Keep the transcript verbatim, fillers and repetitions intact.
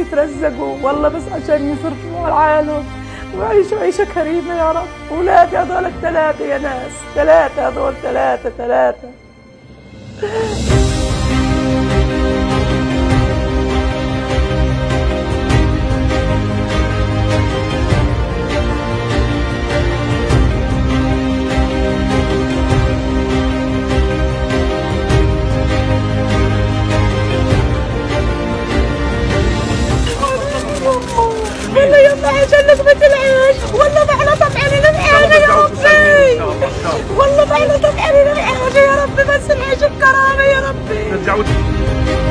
يترزقوا والله بس عشان يصرفوا على عيالهم ويعيشوا عيشة كريمة يا رب. أولادي هذول الثلاثة يا ناس، ثلاثة هذول ثلاثة ثلاثة. والله يما عشان لقمة العيش، والله ما احنا طمعانين بعيالنا يا ربي، والله ما احنا طمعانين بعيالنا يا ربي، بس العيش بكرامة يا ربي.